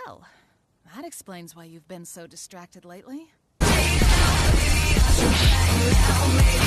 Well, that explains why you've been so distracted lately.